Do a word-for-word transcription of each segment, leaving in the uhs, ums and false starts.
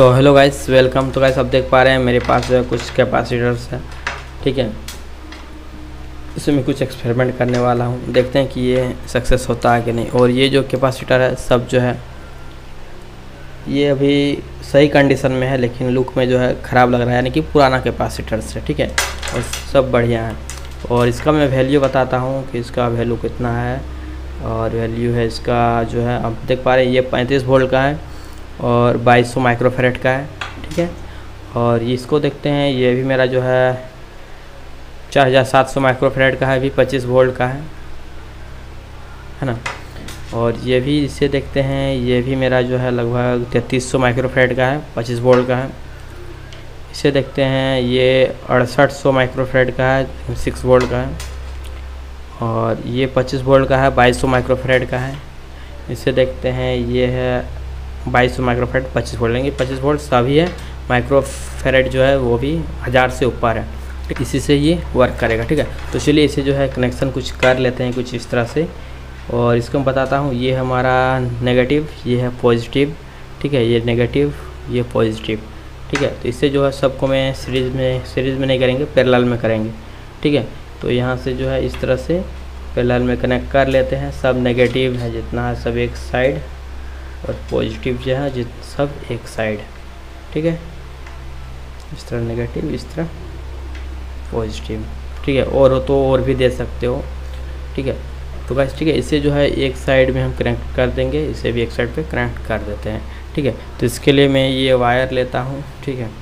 सो hello guys, welcome. तो guys आप देख पा रहे हैं मेरे पास जो है कुछ कैपेसिटर्स है, ठीक है। इसमें मैं कुछ एक्सपेरिमेंट करने वाला हूँ, देखते हैं कि ये सक्सेस होता है कि नहीं। और ये जो कैपेसिटर है सब जो है ये अभी सही कंडीशन में है, लेकिन लुक में जो है ख़राब लग रहा है, यानी कि पुराना कैपेसिटर्स है, ठीक है। और सब बढ़िया है। और इसका मैं वैल्यू बताता हूँ कि इसका वैल्यू कितना है। और वैल्यू है इसका जो है आप देख पा रहे हैं, ये पैंतीस वोल्ट का है और बाईस सौ माइक्रोफैरेड का है, ठीक है। और इसको देखते हैं, ये भी मेरा जो है चार हज़ार सात सौ माइक्रोफैरेड का है, भी पच्चीस वोल्ट का है है ना। और ये भी इसे देखते हैं, ये भी मेरा जो है लगभग तैंतीस सौ माइक्रोफैरेड का है, पच्चीस वोल्ट का है। इसे देखते हैं, ये अड़सठ सौ माइक्रोफैरेड का है, सिक्स वोल्ट का है। और ये पच्चीस वोल्ट का है, बाईस सौ माइक्रोफैरेड का है। इसे देखते हैं, ये है बाईस सौ माइक्रोफैरेड, पच्चीस वोल्ट लेंगे, पच्चीस वोल्ट सभी है। माइक्रोफैरेड जो है वो भी हज़ार से ऊपर है, इसी से ये वर्क करेगा, ठीक है। तो चलिए इसे जो है कनेक्शन कुछ कर लेते हैं कुछ इस तरह से। और इसको मैं बताता हूँ, ये हमारा नेगेटिव, ये है पॉजिटिव, ठीक है। ये नेगेटिव, ये पॉजिटिव, ठीक है। तो इससे जो है सबको मैं सीरीज़ में सीरीज़ में नहीं करेंगे, पैरेलल में करेंगे, ठीक है। तो यहाँ से जो है इस तरह से पैरेलल में कनेक्ट कर लेते हैं। सब नेगेटिव है जितना है सब एक साइड, और पॉजिटिव जो है जित सब एक साइड, ठीक है। इस तरह नेगेटिव, इस तरह पॉजिटिव, ठीक है। और हो तो और भी दे सकते हो, ठीक है। तो गाइस ठीक है, इसे जो है एक साइड में हम कनेक्ट कर देंगे, इसे भी एक साइड पे कनेक्ट कर देते हैं, ठीक है। तो इसके लिए मैं ये वायर लेता हूँ, ठीक है।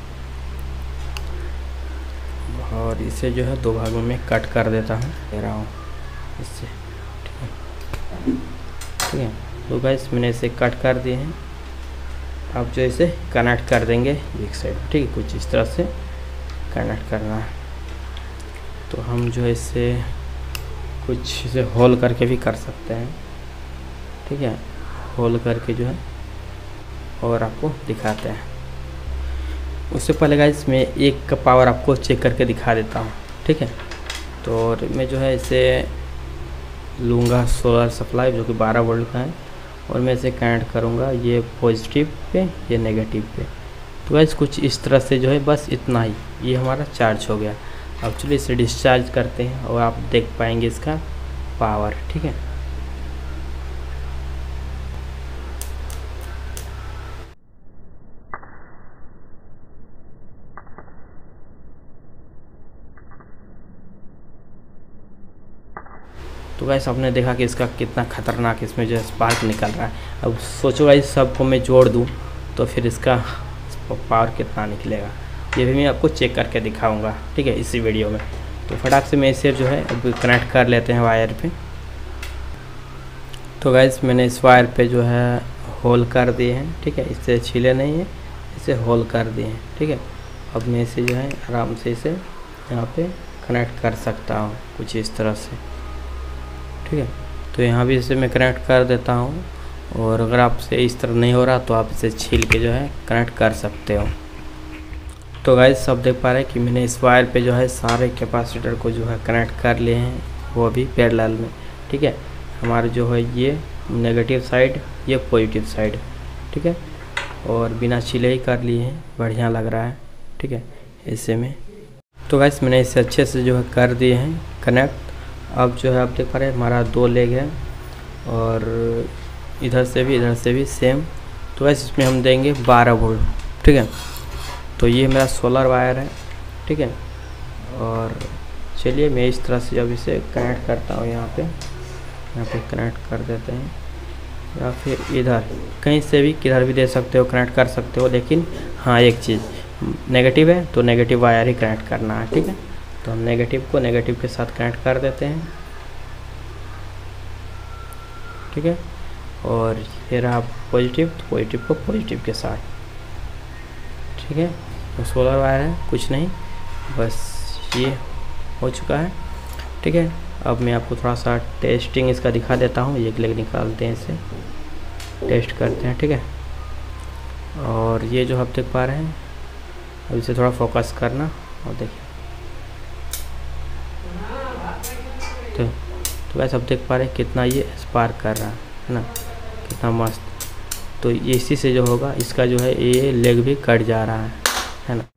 और इसे जो है दो भागों में कट कर देता हूँ, दे रहा हूँ इससे, ठीक है ठीक है। तो गाइस मैंने इसे कट कर दिए हैं। अब जो इसे कनेक्ट कर देंगे एक साइड, ठीक है। कुछ इस तरह से कनेक्ट करना है। तो हम जो है इससे कुछ इसे होल करके भी कर सकते हैं, ठीक है। होल करके जो है और आपको दिखाते हैं। उससे पहले गाइस मैं एक का पावर आपको चेक करके दिखा देता हूँ, ठीक है। तो मैं जो है इसे लूँगा सोलर सप्लाई जो कि बारह वोल्ट का है, और मैं इसे कनेक्ट करूँगा ये पॉजिटिव पे, ये नेगेटिव पे। तो गाइस कुछ इस तरह से जो है, बस इतना ही, ये हमारा चार्ज हो गया। अब चलिए इसे डिस्चार्ज करते हैं और आप देख पाएंगे इसका पावर, ठीक है। तो गाइस आपने देखा कि इसका कितना खतरनाक इसमें जो है स्पार्क निकल रहा है। अब सोचो गाइस सबको मैं जोड़ दूं तो फिर इसका पावर कितना निकलेगा, ये भी मैं आपको चेक करके दिखाऊंगा, ठीक है, इसी वीडियो में। तो फटाक से मैं इसे जो है अब कनेक्ट कर लेते हैं वायर पे। तो गाइस मैंने इस वायर पे जो है होल कर दिए हैं, ठीक है। इससे छीले नहीं है, इसे होल कर दिए हैं, ठीक है। अब मैं इसे जो है आराम से इसे यहाँ पे कनेक्ट कर सकता हूँ कुछ इस तरह से, ठीक है। तो यहाँ भी इसे मैं कनेक्ट कर देता हूँ। और अगर आपसे इस तरह नहीं हो रहा तो आप इसे छील के जो है कनेक्ट कर सकते हो। तो गाइस सब देख पा रहे हैं कि मैंने इस वायर पे जो है सारे कैपेसिटर को जो है कनेक्ट कर लिए हैं, वो भी पैरेलल में, ठीक है। हमारे जो है ये नेगेटिव साइड, ये पॉजिटिव साइड, ठीक है। और बिना छीले ही कर लिए हैं, बढ़िया लग रहा है, ठीक है ऐसे में। तो गाइस मैंने इसे अच्छे से जो है कर दिए हैं कनेक्ट। अब जो है आप देख पा रहे हैं हमारा दो लेग है, और इधर से भी इधर से भी सेम। तो गाइस इसमें हम देंगे बारह वोल्ट, ठीक है। तो ये मेरा सोलर वायर है, ठीक है। और चलिए मैं इस तरह से जब इसे कनेक्ट करता हूँ, यहाँ पे यहाँ पे कनेक्ट कर देते हैं, या फिर इधर कहीं से भी किधर भी दे सकते हो, कनेक्ट कर सकते हो। लेकिन हाँ एक चीज़, नेगेटिव है तो नेगेटिव वायर ही कनेक्ट करना है, ठीक है। तो हम नेगेटिव को नेगेटिव के साथ कनेक्ट कर देते हैं, ठीक है। और ये रहा पॉजिटिव, तो पॉजिटिव को पॉजिटिव के साथ, ठीक है। तो सोलर वायर है, कुछ नहीं, बस ये हो चुका है, ठीक है। अब मैं आपको थोड़ा सा टेस्टिंग इसका दिखा देता हूँ। एक लेग निकालते हैं, इसे टेस्ट करते हैं, ठीक है। और ये जो आप देख पा रहे हैं, अब इसे थोड़ा फोकस करना और देखिए। तो तो वैसे आप देख पा रहे हैं कितना ये स्पार्क कर रहा है ना, कितना मस्त। तो ये इसी से जो होगा इसका जो है ये लेग भी कट जा रहा है है ना।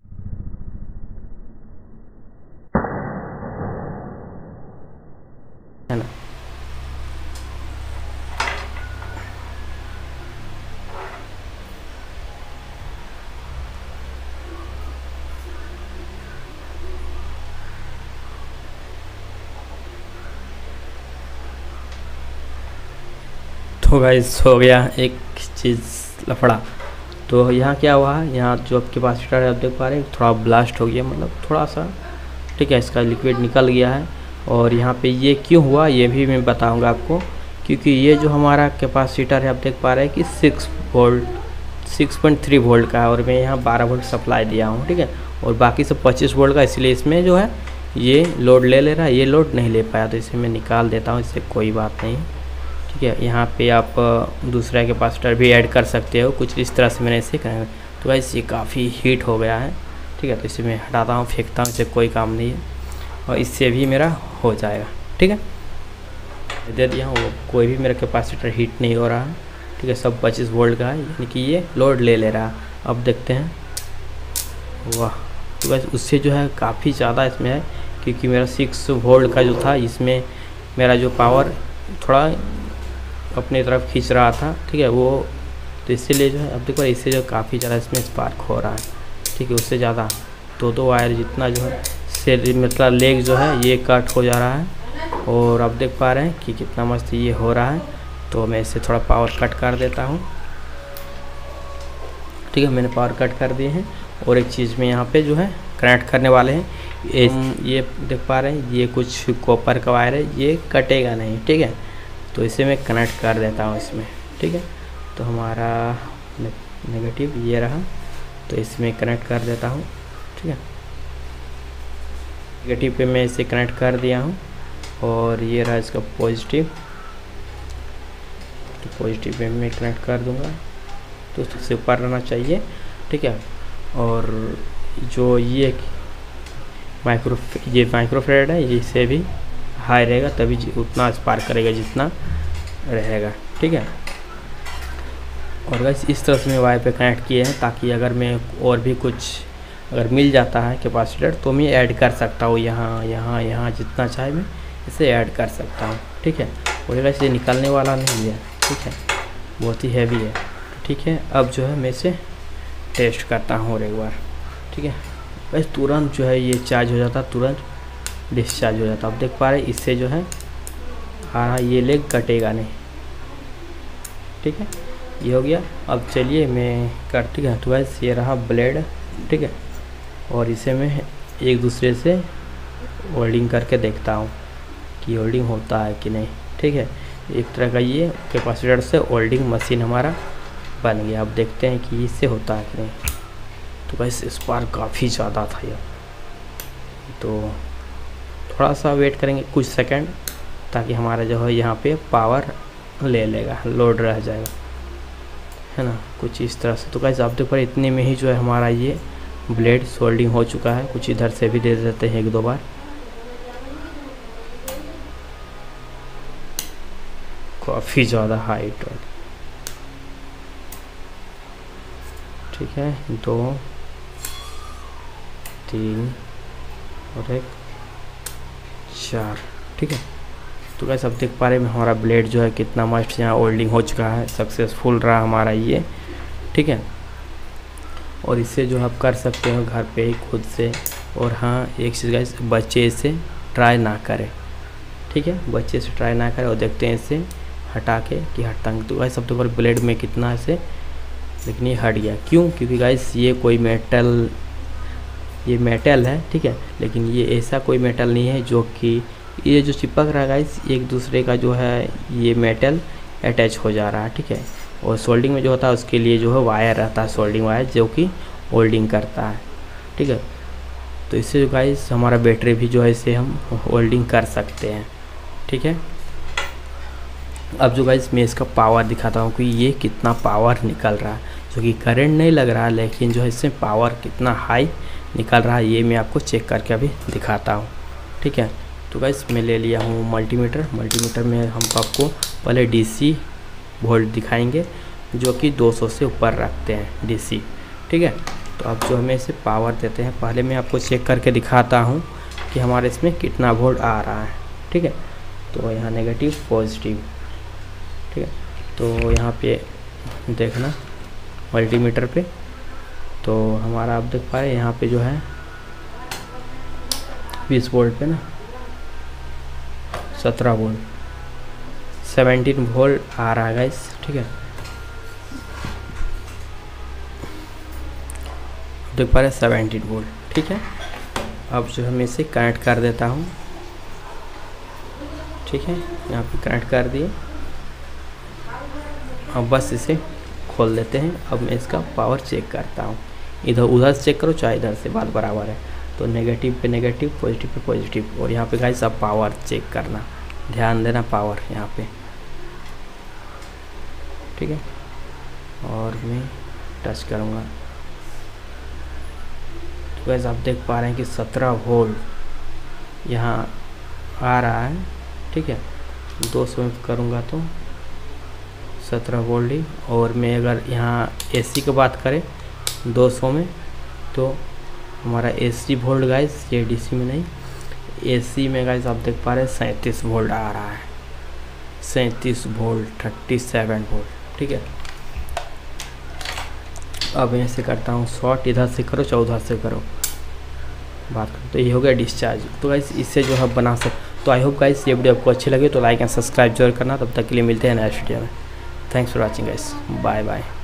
है ना। तो गाइस हो गया एक चीज़ लफड़ा। तो यहाँ क्या हुआ है, यहाँ जो आपके पास हीटर है आप देख पा रहे हैं थोड़ा ब्लास्ट हो गया, मतलब थोड़ा सा, ठीक है, इसका लिक्विड निकल गया है। और यहाँ पे ये क्यों हुआ ये भी मैं बताऊंगा आपको, क्योंकि ये जो हमारा कैपेसिटर है आप देख पा रहे हैं कि six volt six point three volt का है और मैं यहाँ बारह वोल्ट सप्लाई दिया हूँ, ठीक है, और बाकी सब पच्चीस वोल्ट का, इसलिए इसमें जो है ये लोड ले ले रहा है, ये लोड नहीं ले पाया, तो इसे मैं निकाल देता हूँ, इससे कोई बात नहीं, ठीक है। यहाँ पे आप दूसरा कैपेसिटर भी ऐड कर सकते हो, कुछ इस तरह से मैंने इसे करा। तो गाइस ये काफ़ी हीट हो गया है, ठीक है, तो इसे मैं हटाता हूँ, फेंकता हूँ, इससे कोई काम नहीं है और इससे भी मेरा हो जाएगा, ठीक है। दे दिया हूँ, कोई भी मेरा कैपेसिटर हीट नहीं हो रहा है, ठीक है, सब पच्चीस वोल्ट का है, यानी कि ये लोड ले ले रहा है। अब देखते हैं, वाह, तो गाइस उससे जो है काफ़ी ज़्यादा इसमें है, क्योंकि मेरा सिक्स वोल्ट का जो था इसमें मेरा जो पावर थोड़ा अपनी तरफ खींच रहा था, ठीक है, वो तो इसीलिए जो है अब देखो इससे जो काफ़ी ज़्यादा इसमें स्पार्क हो रहा है, ठीक है, उससे ज़्यादा दो दो वायर जितना जो है सेल मतलब लेग जो है ये कट हो जा रहा है। और आप देख पा रहे हैं कि कितना मस्त ये हो रहा है। तो मैं इसे थोड़ा पावर कट कर देता हूँ, ठीक है, मैंने पावर कट कर दिए हैं। और एक चीज़ में यहाँ पे जो है कनेक्ट करने वाले हैं, ये, ये देख पा रहे हैं ये कुछ कॉपर का वायर है, ये कटेगा नहीं, ठीक है, तो इसे मैं कनेक्ट कर देता हूँ इसमें, ठीक है। तो हमारा नेगेटिव ये रहा, तो इसमें कनेक्ट कर देता हूँ, ठीक है, नेगेटिव पे मैं इसे कनेक्ट कर दिया हूँ। और ये रहा इसका पॉजिटिव, तो पॉजिटिव पे मैं कनेक्ट कर दूँगा, तो इससे ऊपर रहना चाहिए, ठीक है। और जो ये माइक्रो ये माइक्रोफेरेड है, ये इसे भी हाई रहेगा, तभी उतना स्पार्क करेगा जितना रहेगा, ठीक है। और गाइस इस तरह से मैं वायर पे कनेक्ट किए हैं, ताकि अगर मैं और भी कुछ अगर मिल जाता है कैपेसिटर तो मैं ऐड कर सकता हूँ, यहाँ यहाँ यहाँ जितना चाहे मैं इसे ऐड कर सकता हूँ, ठीक है। और गाइस ये निकलने वाला नहीं है, ठीक है, बहुत ही हैवी है, ठीक है। अब जो है मैं इसे टेस्ट करता हूँ और एक बार, ठीक है। बस तुरंत जो है ये चार्ज हो जाता, तुरंत डिस्चार्ज हो जाता। आप देख पा रहे हैं इससे जो है हाँ ये लेग कटेगा नहीं, ठीक है, ये हो गया। अब चलिए मैं करती हूँ, तो बस ये रहा ब्लेड, ठीक है, और इसे मैं एक दूसरे से वेल्डिंग करके देखता हूँ कि वेल्डिंग होता है कि नहीं, ठीक है। एक तरह का ये कैपेसिटर से वेल्डिंग मशीन हमारा बन गया। अब देखते हैं कि इससे होता है कि नहीं। तो बस स्पार्क काफ़ी ज़्यादा था यार, तो थोड़ा सा वेट करेंगे कुछ सेकंड, ताकि हमारा जो है यहाँ पे पावर ले लेगा, लोड रह जाएगा, है ना, कुछ इस तरह से। तो गाइस आप देखो इतने में ही जो है हमारा ये ब्लेड सोल्डिंग हो चुका है। कुछ इधर से भी दे देते हैं एक दो बार, काफ़ी ज़्यादा हाइट, ठीक है, दो तीन और एक चार, ठीक है। तो गाइस अब देख पा रहे हैं हमारा ब्लेड जो है कितना मस्त यहाँ वेल्डिंग हो चुका है, सक्सेसफुल रहा हमारा ये, ठीक है। और इससे जो आप कर सकते हो घर पे ही खुद से। और हाँ एक चीज़ गाइस, बच्चे इसे ट्राई ना करें, ठीक है, बच्चे से ट्राई ना करें। और देखते हैं इसे हटा के कि हटता है। तो गाइस सब तो ब्लेड में कितना ऐसे, लेकिन ये हट गया, क्यों? क्योंकि गाइस ये कोई मेटल ये मेटल है, ठीक है, लेकिन ये ऐसा कोई मेटल नहीं है जो कि ये जो चिपक रहा है गाइस एक दूसरे का जो है ये मेटल अटैच हो जा रहा है, ठीक है। और सोल्डिंग में जो होता है उसके लिए जो है वायर रहता है, सोल्डिंग वायर, जो कि होल्डिंग करता है, ठीक है। तो इससे जो गाइस हमारा बैटरी भी जो है इसे हम होल्डिंग कर सकते हैं, ठीक है। अब जो गाइस मैं इसका पावर दिखाता हूँ कि ये कितना पावर निकल रहा है, जो कि करंट नहीं लग रहा है, लेकिन जो है इसमें पावर कितना हाई निकल रहा है ये मैं आपको चेक करके अभी दिखाता हूँ, ठीक है। तो गाइस मैं ले लिया हूँ मल्टीमीटर। मल्टीमीटर में हम आपको पहले डीसी वोल्ट दिखाएंगे, जो कि दो सौ से ऊपर रखते हैं डीसी, ठीक है। तो अब जो हमें इसे पावर देते हैं, पहले मैं आपको चेक करके दिखाता हूँ कि हमारे इसमें कितना वोल्ट आ रहा है, ठीक है। तो यहाँ नेगेटिव पॉजिटिव, ठीक है। तो यहाँ पे देखना मल्टीमीटर पे, तो हमारा आप देख पाए यहाँ पे जो है बीस वोल्ट पे ना सत्रह वोल्ट सत्रह वोल्ट आ रहा है गाइस, ठीक है। देख पा रहे हैं सत्रह वोल्ट, ठीक है। अब जो हम इसे कनेक्ट कर देता हूँ, ठीक है। यहाँ पे कनेक्ट कर दिए, अब बस इसे खोल देते हैं। अब मैं इसका पावर चेक करता हूँ, इधर उधर से चेक करो चाहे इधर से, बात बराबर है। तो नेगेटिव पे नेगेटिव, पॉजिटिव पे पॉजिटिव, और यहाँ पे गाइस अब पावर चेक करना, ध्यान देना पावर यहाँ पे, ठीक है। और मैं टच करूँगा तो गाइस आप देख पा रहे हैं कि सत्रह वोल्ट यहाँ आ रहा है, ठीक है। दो सौ में करूँगा तो सत्रह वोल्ट ही, और मैं अगर यहाँ एसी की बात करें दो सौ में, तो हमारा एसी वोल्ट गाइस, ये डीसी में नहीं, एसी में गाइस आप देख पा रहे हैं सैंतीस वोल्ट आ रहा है, सैंतीस वोल्ट सैंतीस वोल्ट, ठीक है। अब मैं ऐसे करता हूँ शॉर्ट, इधर से करो चाहे उधर से करो, बात करो। तो ये हो गया डिस्चार्ज। तो गाइस इससे जो है बना सकते। तो आई होप गाइस ये वीडियो आपको अच्छी लगे तो लाइक एंड सब्सक्राइब जरूर करना। तब तक के लिए मिलते हैं नेक्स्ट वीडियो में। Thanks for watching guys, bye bye.